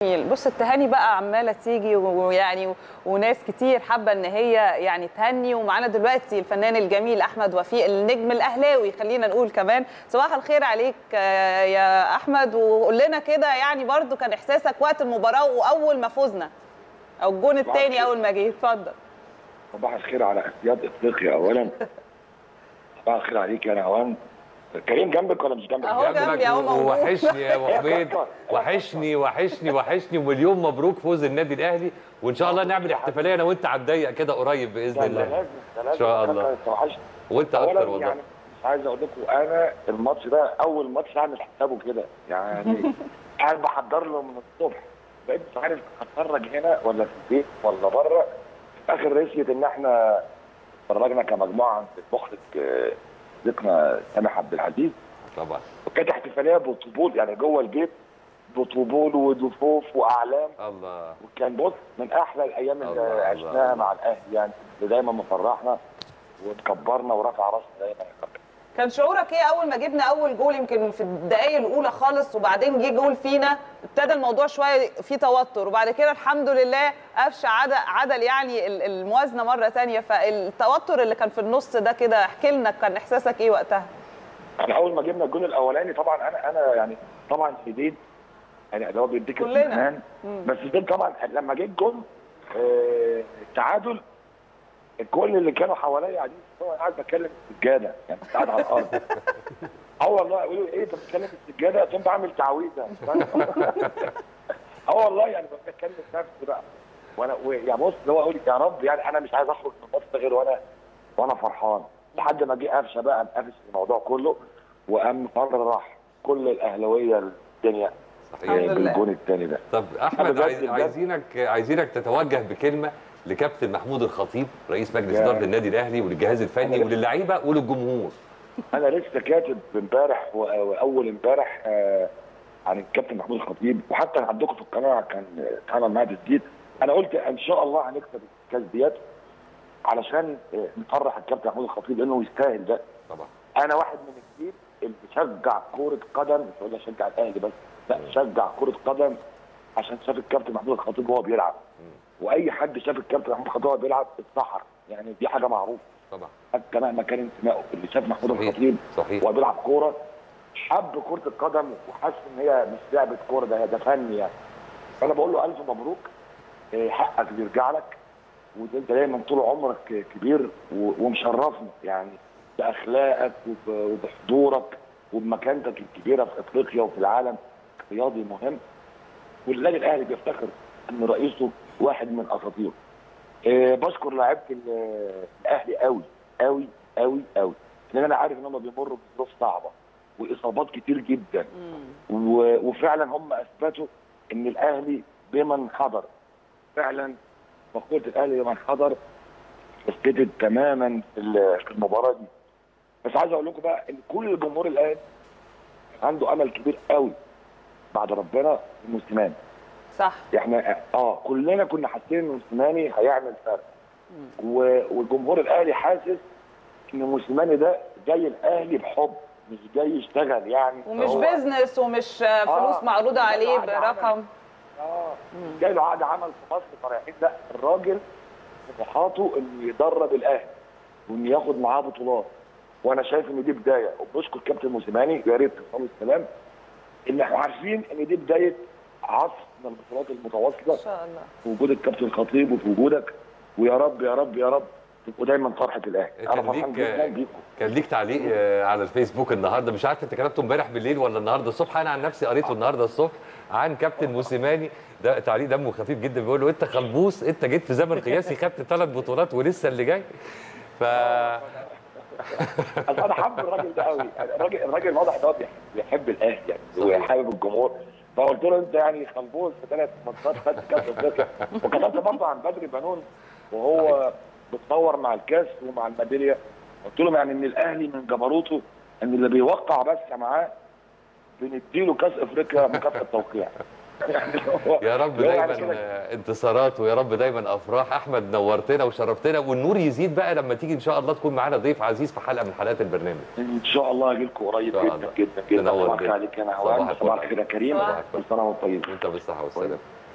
بص التهاني بقى عماله تيجي ويعني وناس كتير حابه ان هي يعني تهني، ومعانا دلوقتي الفنان الجميل احمد وفيق النجم الاهلاوي، خلينا نقول كمان صباح الخير عليك يا احمد. وقول لنا كده يعني برضو كان احساسك وقت المباراه واول ما فزنا او الجون الثاني اول ما جه. اتفضل. صباح الخير على اسياد افريقيا اولا. صباح الخير عليك يا نهوان. كريم جنبك ولا مش جنبك؟ اهو جنبي اهو موجود. وحشني يا ابو حميد، وحشني وحشني وحشني، ومليون مبروك فوز النادي الاهلي، وان شاء الله نعمل احتفاليه انا وانت على الضيق كده قريب باذن الله. لازم ان شاء الله. وانت اكتر والله. يعني مش عايز اقول لكم انا الماتش ده اول ماتش هعمل حسابه كده يعني. قاعد بحضر له من الصبح، بقيت مش عارف اتفرج هنا ولا في البيت ولا بره. في اخر رسيت ان احنا اتفرجنا كمجموعه عند المخرج صديقنا سامح عبد العزيز طبعا، وكانت احتفاليه بطبول يعني جوه البيت، بطبول ودفوف واعلام. الله. وكان بص من احلى الايام اللي عشناها مع الاهلي يعني، اللي دايما مفرحنا وتكبرنا ورفع راسنا دايما. كان شعورك ايه اول ما جبنا اول جول؟ يمكن في الدقائق الاولى خالص وبعدين جه جول فينا، ابتدى الموضوع شويه فيه توتر، وبعد كده الحمد لله قفشه عدل يعني الموازنه مره ثانيه. فالتوتر اللي كان في النص ده كده، احكي لنا كان احساسك ايه وقتها؟ انا اول ما جبنا الجول الاولاني طبعا انا يعني طبعا شديد يعني اللي هو بيديك الاطمئنان، بس ده طبعا لما جه الجول التعادل، كل اللي كانوا حواليا قاعدين انا قاعد بتكلم في السجاده يعني، قاعد على الارض. والله يقولوا ايه انت بتتكلم في السجاده؟ قلت لهم بعمل تعويذه. والله يعني بتكلم نفسي بقى وانا يعني بص اللي هو اقول يا رب يعني انا مش عايز اخرج من الماتش غير وانا فرحان، لحد ما جه قفشه بقى قفش الموضوع كله وقام فرح كل الاهلاويه الدنيا بالجون الثاني ده. طب احمد عايزينك تتوجه بكلمه لكابتن محمود الخطيب رئيس مجلس اداره النادي الاهلي وللجهاز الفني وللعيبه وللجمهور. انا لسه كاتب امبارح واول امبارح عن الكابتن محمود الخطيب، وحتى عندكم في القناه كان اتعمل معاه تسجيل. انا قلت ان شاء الله هنكسب الكاس ديت علشان نفرح الكابتن محمود الخطيب لانه يستاهل ده. طبعا انا واحد من الجيل اللي بشجع كره قدم، مش هقول اشجع الاهلي بس، لا شجع كره قدم عشان شاف الكابتن محمود الخطيب وهو بيلعب. واي حد شاف الكابتن محمود الخطيب وهو بيلعب اتسحر يعني، دي حاجه معروفه طبعا. حتى مهما كان انتمائه، اللي شاف محمود الخطيب وهو بيلعب كوره حب كره القدم وحس ان هي مش لعبه كوره، ده فن يعني. فانا بقول له الف مبروك، حقك بيرجع لك، وانت دايما طول عمرك كبير ومشرفنا يعني باخلاقك وبحضورك وبمكانتك الكبيره في افريقيا وفي العالم رياضي مهم. والنادي الاهلي بيفتخر ان رئيسه واحد من اساطيره. بشكر لاعيبه الاهلي قوي قوي قوي قوي، لان انا عارف ان هم بيمروا بظروف صعبه واصابات كتير جدا، وفعلا هم اثبتوا ان الاهلي بمن حضر. فعلا مقوله الاهلي بمن حضر اثبتت تماما في المباراه دي. بس عايز اقول لكم بقى ان كل جمهور الاهلي عنده امل كبير قوي بعد ربنا في موسيماني. صح. احنا كلنا كنا حاسين ان موسيماني هيعمل فرق، والجمهور الاهلي حاسس ان موسيماني ده جاي الاهلي بحب، مش جاي يشتغل يعني، ومش بيزنس ومش فلوس معروضه عليه برقم. جاي له عقد عمل في مصر فرحين. لا الراجل طموحاته انه يدرب الاهلي وانه ياخد معاه بطولات، وانا شايف ان دي بدايه. وبشكر كابتن موسيماني، يا ريت توصلوا السلام ان احنا عارفين ان دي بدايه عصر من البطولات المتواصله ان شاء الله في وجود الكابتن الخطيب وفي وجودك، ويا رب يا رب يا رب تبقوا دايما فرحه الاهلي. انا فرحان جدا بيكم. كان ليك تعليق على الفيسبوك النهارده، مش عارف انت كتبته امبارح بالليل ولا النهارده الصبح، انا عن نفسي قريته النهارده الصبح عن كابتن موسيماني. ده تعليق دمه خفيف جدا، بيقول له انت خلبوس، انت جيت في زمن قياسي خدت 3 بطولات ولسه اللي جاي. انا حابب الراجل ده قوي، الراجل واضح ان هو بيحب الاهلي يعني وحابب الجمهور. فقلت له انت يعني خلبوس في 3 ماتشات خدت كاس افريقيا. وكتبت برضه عن بدري بنون وهو بتصور مع الكاس ومع الميداليه، قلت لهم يعني ان الاهلي من جبروته ان اللي بيوقع بس معاه بنديله كاس افريقيا مكافاه توقيع. يعني يا رب دايما انتصارات ويا رب دايما افراح. احمد نورتنا وشرفتنا، والنور يزيد بقى لما تيجي ان شاء الله تكون معانا ضيف عزيز في حلقه من حلقات البرنامج. ان شاء الله هاجي لكم قريب جدا جدا جدا. تنور صباح عليك يا نهوان، صباح الخير يا كريم، كل سنه وانت طيب. وانت بالصحه والسلامه.